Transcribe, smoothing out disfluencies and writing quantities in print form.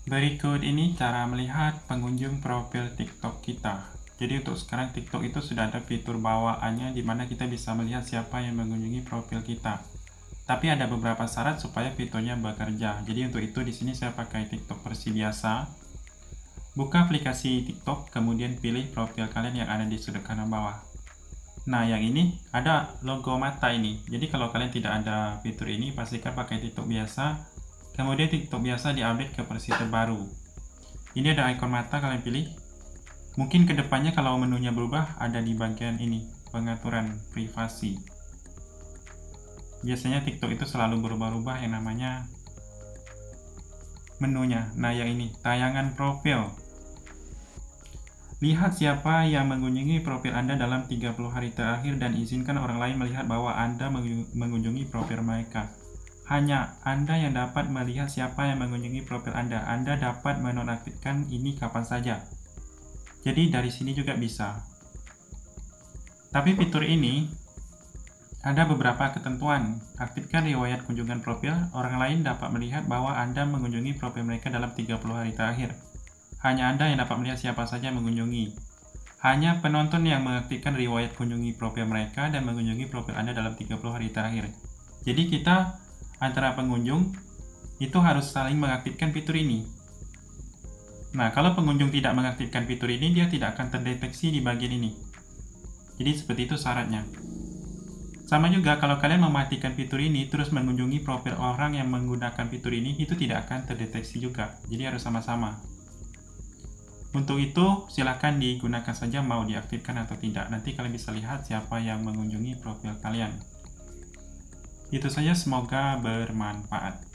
Berikut ini cara melihat pengunjung profil TikTok kita. Jadi untuk sekarang TikTok itu sudah ada fitur bawaannya di mana kita bisa melihat siapa yang mengunjungi profil kita. Tapi ada beberapa syarat supaya fiturnya bekerja. Jadi untuk itu di sini saya pakai TikTok versi biasa. Buka aplikasi TikTok, kemudian pilih profil kalian yang ada di sudut kanan bawah. Nah, yang ini ada logo mata ini. Jadi kalau kalian tidak ada fitur ini, pastikan pakai TikTok biasa. Kemudian TikTok biasa diupdate ke versi terbaru. Ini ada ikon mata, kalian pilih. Mungkin kedepannya kalau menunya berubah, ada di bagian ini, pengaturan privasi. Biasanya TikTok itu selalu berubah-ubah yang namanya menunya. Nah, yang ini, tayangan profil. Lihat siapa yang mengunjungi profil Anda dalam 30 hari terakhir dan izinkan orang lain melihat bahwa Anda mengunjungi profil mereka. Hanya Anda yang dapat melihat siapa yang mengunjungi profil Anda. Anda dapat menonaktifkan ini kapan saja. Jadi dari sini juga bisa. Tapi fitur ini ada beberapa ketentuan. Aktifkan riwayat kunjungan profil. Orang lain dapat melihat bahwa Anda mengunjungi profil mereka dalam 30 hari terakhir. Hanya Anda yang dapat melihat siapa saja yang mengunjungi. Hanya penonton yang mengaktifkan riwayat kunjungi profil mereka dan mengunjungi profil Anda dalam 30 hari terakhir. Jadi kita antara pengunjung itu harus saling mengaktifkan fitur ini. Nah, kalau pengunjung tidak mengaktifkan fitur ini, dia tidak akan terdeteksi di bagian ini. Jadi seperti itu syaratnya. Sama juga kalau kalian mematikan fitur ini terus mengunjungi profil orang yang menggunakan fitur ini, itu tidak akan terdeteksi juga. Jadi harus sama-sama. Untuk itu silahkan digunakan saja mau diaktifkan atau tidak. Nanti kalian bisa lihat siapa yang mengunjungi profil kalian. Itu saja, semoga bermanfaat.